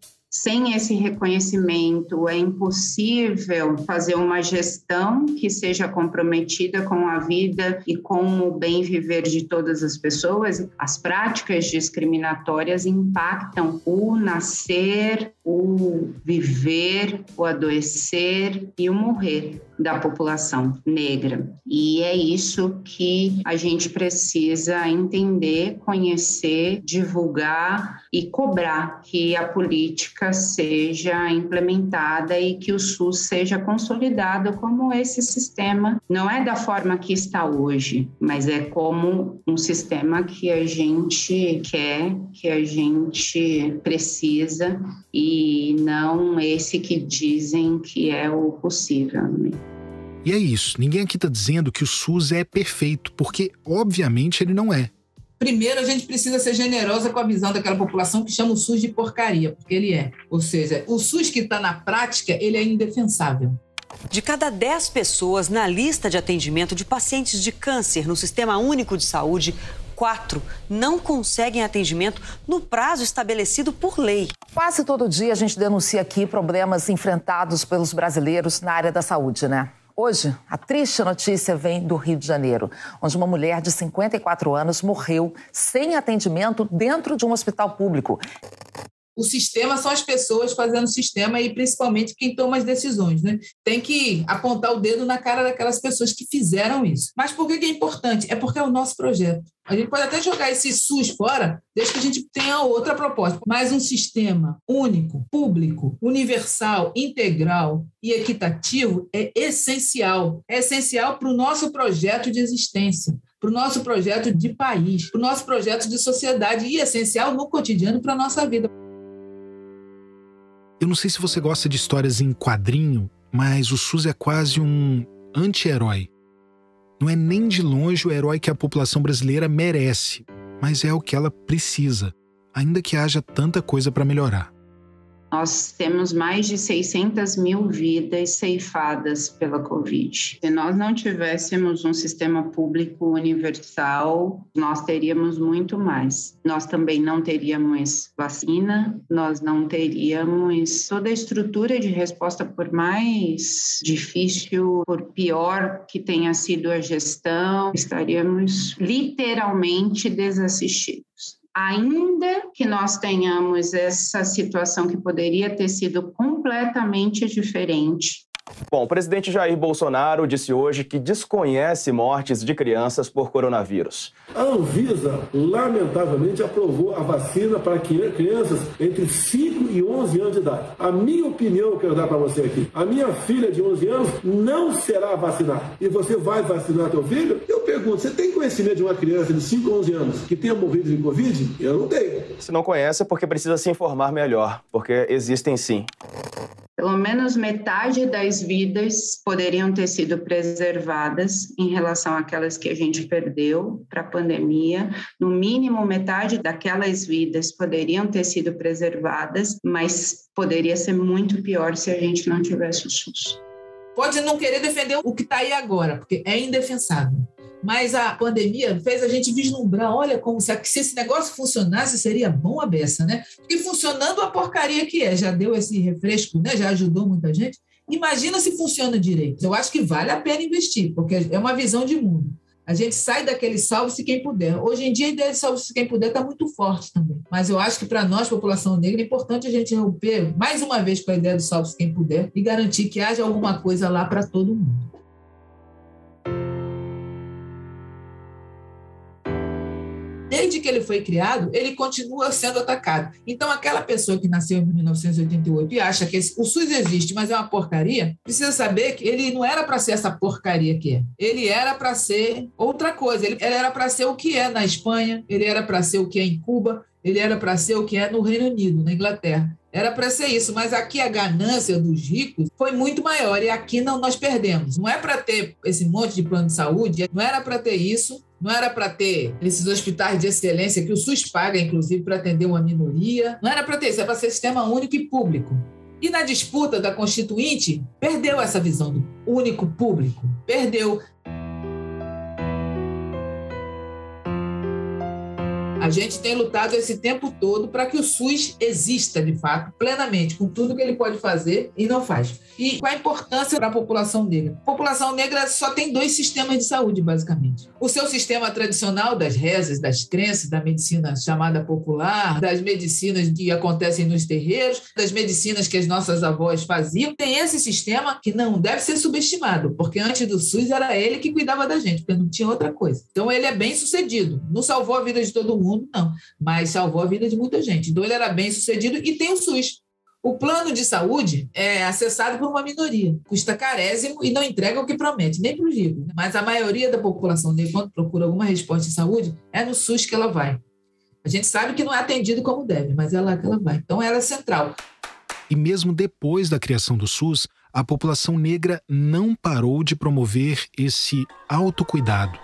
Sem esse reconhecimento, é impossível fazer uma gestão que seja comprometida com a vida e com o bem viver de todas as pessoas. As práticas discriminatórias impactam o nascer, o viver, o adoecer e o morrer da população negra. E é isso que a gente precisa entender, conhecer, divulgar e cobrar que a política seja implementada e que o SUS seja consolidado como esse sistema. Não é da forma que está hoje, mas é como um sistema que a gente quer, que a gente precisa e não esse que dizem que é o possível, né? E é isso, ninguém aqui está dizendo que o SUS é perfeito, porque obviamente ele não é. Primeiro, a gente precisa ser generosa com a visão daquela população que chama o SUS de porcaria, porque ele é. Ou seja, o SUS que está na prática, ele é indefensável. De cada 10 pessoas na lista de atendimento de pacientes de câncer no Sistema Único de Saúde, 4 não conseguem atendimento no prazo estabelecido por lei. Quase todo dia a gente denuncia aqui problemas enfrentados pelos brasileiros na área da saúde, né? Hoje, a triste notícia vem do Rio de Janeiro, onde uma mulher de 54 anos morreu sem atendimento dentro de um hospital público. O sistema são as pessoas fazendo o sistema e principalmente quem toma as decisões, né? Tem que apontar o dedo na cara daquelas pessoas que fizeram isso. Mas por que é importante? É porque é o nosso projeto. A gente pode até jogar esse SUS fora, desde que a gente tenha outra proposta. Mas um sistema único, público, universal, integral e equitativo é essencial. É essencial para o nosso projeto de existência, para o nosso projeto de país, para o nosso projeto de sociedade e essencial no cotidiano para a nossa vida. Eu não sei se você gosta de histórias em quadrinho, mas o SUS é quase um anti-herói. Não é nem de longe o herói que a população brasileira merece, mas é o que ela precisa, ainda que haja tanta coisa para melhorar. Nós temos mais de 600 mil vidas ceifadas pela Covid. Se nós não tivéssemos um sistema público universal, nós teríamos muito mais. Nós também não teríamos vacina, nós não teríamos toda a estrutura de resposta, por mais difícil, por pior que tenha sido a gestão, estaríamos literalmente desassistidos. Ainda que nós tenhamos essa situação que poderia ter sido completamente diferente. Bom, o presidente Jair Bolsonaro disse hoje que desconhece mortes de crianças por coronavírus. A Anvisa, lamentavelmente, aprovou a vacina para crianças entre 5 e 11 anos de idade. A minha opinião, eu quero dar para você aqui. A minha filha de 11 anos não será vacinada. E você vai vacinar teu filho? Eu pergunto, você tem conhecimento de uma criança de 5 ou 11 anos que tenha morrido de Covid? Eu não tenho. Se não conhece é porque precisa se informar melhor, porque existem sim. Pelo menos metade das vidas poderiam ter sido preservadas em relação àquelas que a gente perdeu para a pandemia. No mínimo, metade daquelas vidas poderiam ter sido preservadas, mas poderia ser muito pior se a gente não tivesse o SUS. Pode não querer defender o que está aí agora, porque é indefensável. Mas a pandemia fez a gente vislumbrar, olha, como se esse negócio funcionasse, seria bom a beça, né? Porque funcionando a porcaria que é, já deu esse refresco, né? Já ajudou muita gente. Imagina se funciona direito. Eu acho que vale a pena investir, porque é uma visão de mundo. A gente sai daquele salve-se quem puder. Hoje em dia, a ideia de salve-se quem puder está muito forte também. Mas eu acho que para nós, população negra, é importante a gente romper mais uma vez com a ideia do salve-se quem puder e garantir que haja alguma coisa lá para todo mundo. Desde que ele foi criado, ele continua sendo atacado. Então, aquela pessoa que nasceu em 1988 e acha que o SUS existe, mas é uma porcaria, precisa saber que ele não era para ser essa porcaria que é. Ele era para ser outra coisa. Ele era para ser o que é na Espanha, ele era para ser o que é em Cuba, ele era para ser o que é no Reino Unido, na Inglaterra. Era para ser isso, mas aqui a ganância dos ricos foi muito maior e aqui não, nós perdemos. Não é para ter esse monte de plano de saúde, não era para ter isso, não era para ter esses hospitais de excelência que o SUS paga, inclusive, para atender uma minoria. Não era para ter isso, era para ser sistema único e público. E na disputa da Constituinte, perdeu essa visão do único público. Perdeu. A gente tem lutado esse tempo todo para que o SUS exista, de fato, plenamente, com tudo que ele pode fazer e não faz. E qual a importância para a população negra? A população negra só tem 2 sistemas de saúde, basicamente. O seu sistema tradicional das rezas, das crenças, da medicina chamada popular, das medicinas que acontecem nos terreiros, das medicinas que as nossas avós faziam, tem esse sistema que não deve ser subestimado, porque antes do SUS era ele que cuidava da gente, porque não tinha outra coisa. Então ele é bem sucedido. Não salvou a vida de todo mundo, não, mas salvou a vida de muita gente. Então ele era bem sucedido e tem o SUS. O plano de saúde é acessado por uma minoria, custa carésimo e não entrega o que promete, nem para os ricos. Mas a maioria da população negra, quando procura alguma resposta em saúde, é no SUS que ela vai. A gente sabe que não é atendido como deve, mas é lá que ela vai. Então ela é central. E mesmo depois da criação do SUS, a população negra não parou de promover esse autocuidado.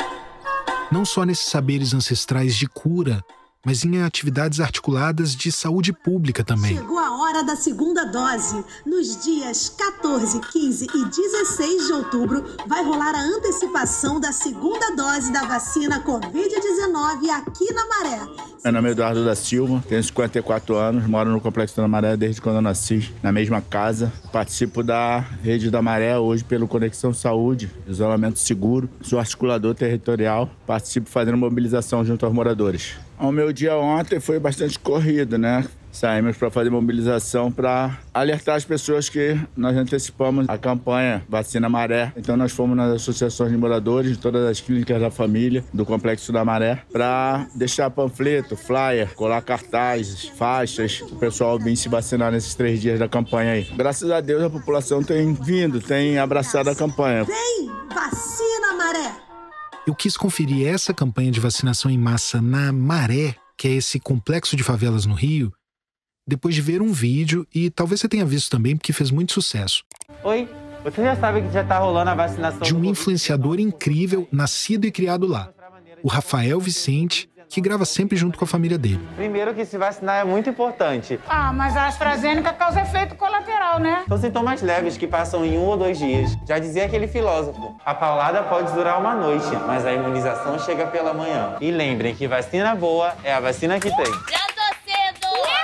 Não só nesses saberes ancestrais de cura, mas em atividades articuladas de saúde pública também. Chegou a hora da segunda dose. Nos dias 14, 15 e 16 de outubro, vai rolar a antecipação da segunda dose da vacina Covid-19 aqui na Maré. Meu nome é Eduardo da Silva, tenho 54 anos, moro no Complexo da Maré desde quando eu nasci, na mesma casa. Participo da Rede da Maré hoje pelo Conexão Saúde, isolamento seguro. Sou articulador territorial, participo fazendo mobilização junto aos moradores. O meu dia ontem foi bastante corrido, né? Saímos para fazer mobilização para alertar as pessoas que nós antecipamos a campanha Vacina Maré. Então nós fomos nas associações de moradores, de todas as clínicas da família, do Complexo da Maré, para deixar panfleto, flyer, colar cartazes, faixas, o pessoal vir se vacinar nesses 3 dias da campanha aí. Graças a Deus a população tem vindo, tem abraçado a campanha. Vem, Vacina Maré! Eu quis conferir essa campanha de vacinação em massa na Maré, que é esse complexo de favelas no Rio, depois de ver um vídeo, e talvez você tenha visto também, porque fez muito sucesso. Oi, você já sabe que já tá rolando a vacinação... De um influenciador incrível, nascido e criado lá, o Rafael Vicente, que grava sempre junto com a família dele. Primeiro que se vacinar é muito importante. Ah, mas a AstraZeneca causa efeito colateral, né? São sintomas leves que passam em 1 ou 2 dias. Já dizia aquele filósofo, a paulada pode durar uma noite, mas a imunização chega pela manhã. E lembrem que vacina boa é a vacina que tem. Já tô cedo!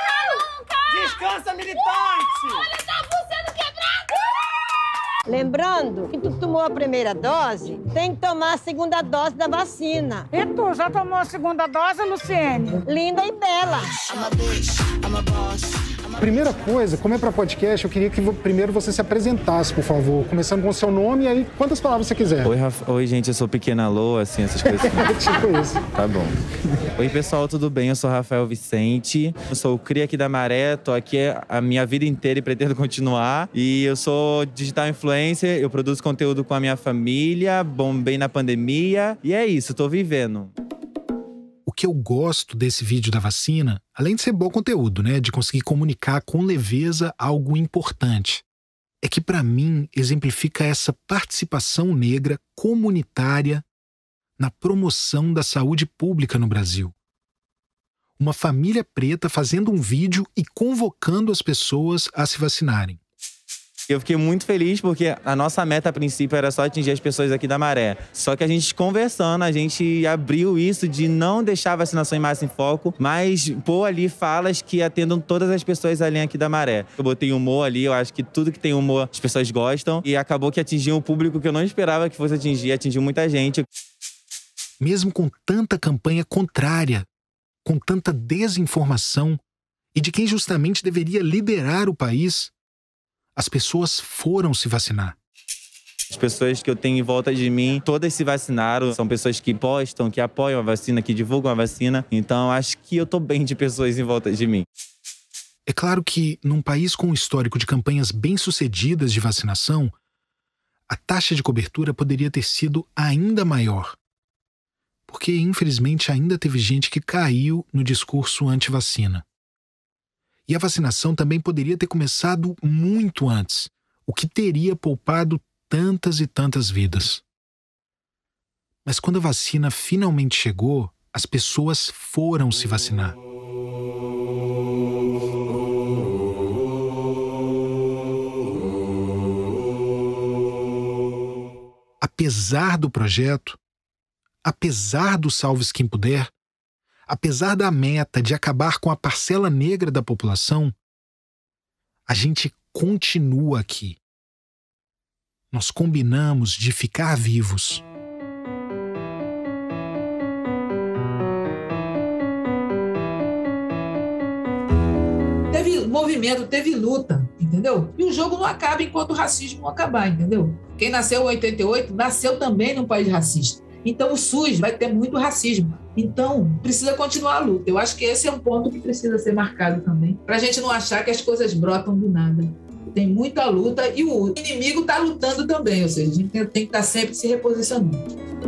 Nunca! Descansa, militante! Olha, tá sendo quebrado! Lembrando que tu tomou a primeira dose, tem que tomar a segunda dose da vacina. E tu, já tomou a segunda dose, Luciene? Linda e bela. Primeira coisa, como é para podcast, eu queria que primeiro você se apresentasse, por favor. Começando com o seu nome e aí quantas palavras você quiser. Oi, gente, eu sou Pequena Lô, assim, essas coisas. Tipo isso. Tá bom. Oi, pessoal, tudo bem? Eu sou Rafael Vicente, eu sou o cria aqui da Maré, tô aqui a minha vida inteira e pretendo continuar. E eu sou digital influencer, eu produzo conteúdo com a minha família, bombei na pandemia e é isso, tô vivendo. O que eu gosto desse vídeo da vacina, além de ser bom conteúdo, né, de conseguir comunicar com leveza algo importante, é que para mim exemplifica essa participação negra comunitária na promoção da saúde pública no Brasil. Uma família preta fazendo um vídeo e convocando as pessoas a se vacinarem. Eu fiquei muito feliz porque a nossa meta a princípio era só atingir as pessoas aqui da Maré. Só que a gente conversando, a gente abriu isso de não deixar a vacinação em massa em foco, mas pôr ali falas que atendam todas as pessoas ali aqui da Maré. Eu botei humor ali, eu acho que tudo que tem humor as pessoas gostam e acabou que atingiu um público que eu não esperava que fosse atingir, atingiu muita gente. Mesmo com tanta campanha contrária, com tanta desinformação e de quem justamente deveria liderar o país, as pessoas foram se vacinar. As pessoas que eu tenho em volta de mim, todas se vacinaram. São pessoas que postam, que apoiam a vacina, que divulgam a vacina. Então, acho que eu tô bem de pessoas em volta de mim. É claro que, num país com um histórico de campanhas bem-sucedidas de vacinação, a taxa de cobertura poderia ter sido ainda maior. Porque, infelizmente, ainda teve gente que caiu no discurso anti-vacina. E a vacinação também poderia ter começado muito antes, o que teria poupado tantas e tantas vidas. Mas quando a vacina finalmente chegou, as pessoas foram se vacinar. Apesar do projeto, apesar do Salve-se Quem Puder, apesar da meta de acabar com a parcela negra da população, a gente continua aqui. Nós combinamos de ficar vivos. Teve movimento, teve luta, entendeu? E o jogo não acaba enquanto o racismo não acabar, entendeu? Quem nasceu em 88 nasceu também num país racista. Então o SUS vai ter muito racismo. Então precisa continuar a luta. Eu acho que esse é um ponto que precisa ser marcado também, para a gente não achar que as coisas brotam do nada. Tem muita luta e o inimigo está lutando também, ou seja, a gente tem que estar sempre se reposicionando.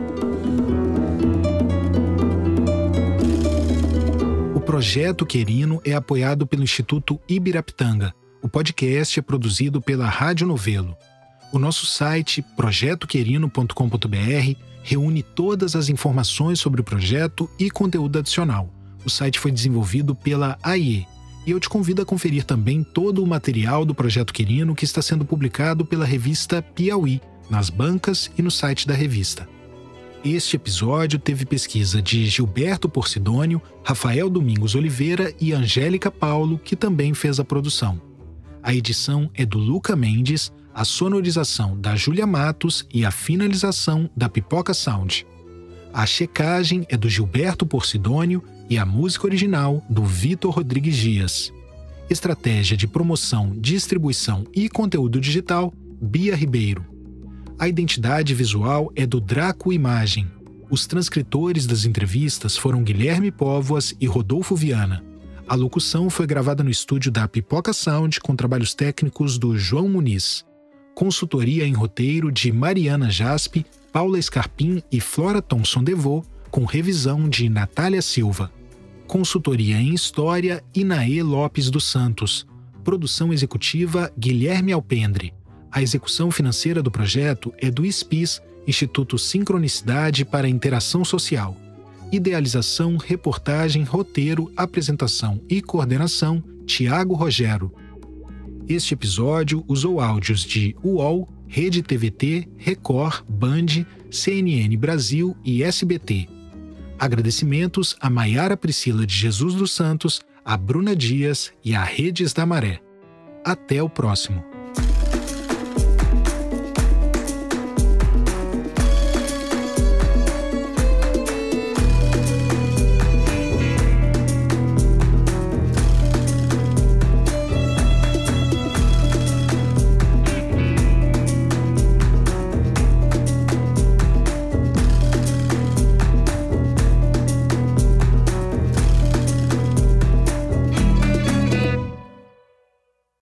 O Projeto Querino é apoiado pelo Instituto Ibirapitanga. O podcast é produzido pela Rádio Novelo. O nosso site, projetoquerino.com.br, reúne todas as informações sobre o projeto e conteúdo adicional. O site foi desenvolvido pela AIE. E eu te convido a conferir também todo o material do Projeto Querino que está sendo publicado pela revista Piauí, nas bancas e no site da revista. Este episódio teve pesquisa de Gilberto Porcidônio, Rafael Domingos Oliveira e Angélica Paulo, que também fez a produção. A edição é do Luca Mendes, a sonorização da Júlia Matos e a finalização da Pipoca Sound. A checagem é do Gilberto Porcidônio e a música original do Vitor Rodrigues Dias. Estratégia de promoção, distribuição e conteúdo digital, Bia Ribeiro. A identidade visual é do Draco Imagem. Os transcritores das entrevistas foram Guilherme Póvoas e Rodolfo Viana. A locução foi gravada no estúdio da Pipoca Sound com trabalhos técnicos do João Muniz. Consultoria em roteiro de Mariana Jaspe, Paula Scarpim e Flora Thomson Devô, com revisão de Natália Silva. Consultoria em História, Inaê Lopes dos Santos. Produção executiva, Guilherme Alpendre. A execução financeira do projeto é do ISPIS, Instituto Sincronicidade para a Interação Social. Idealização, reportagem, roteiro, apresentação e coordenação, Tiago Rogero. Este episódio usou áudios de UOL, Rede TVT, Record, Band, CNN Brasil e SBT. Agradecimentos a Maiara Priscila de Jesus dos Santos, a Bruna Dias e a Redes da Maré. Até o próximo.